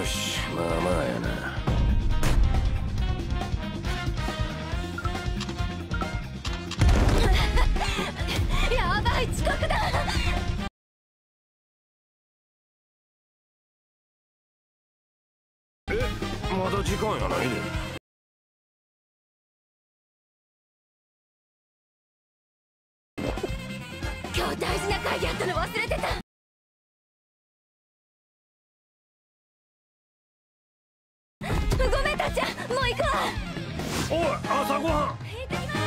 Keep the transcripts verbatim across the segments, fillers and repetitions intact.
し、まあまあやな。 やばい、遅刻だ。 え、まだ時間やないで。 今日大事な会議あったの忘れてた。ごめんたっちゃん、もう行くわ。 おい、朝ごはん。 行ってきます。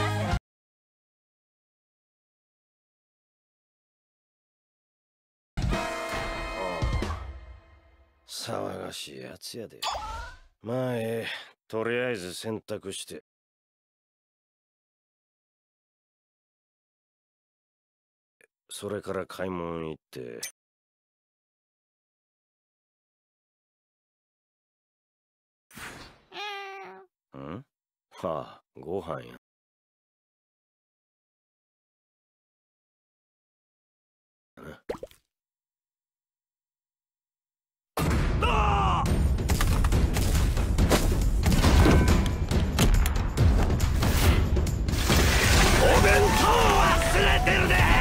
騒がしいやつやで。まあええ、とりあえず洗濯して。それから買い物行って。ん？はあ、ご飯や。ああ！お弁当忘れてるでー！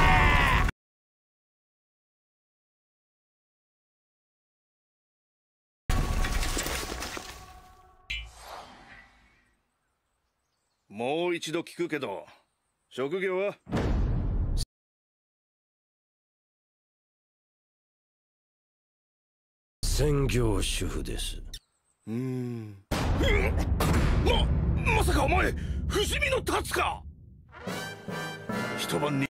もう一度聞くけど、職業は？ 専業主婦です。 うーん。ま、まさかお前、伏見の龍か？一晩に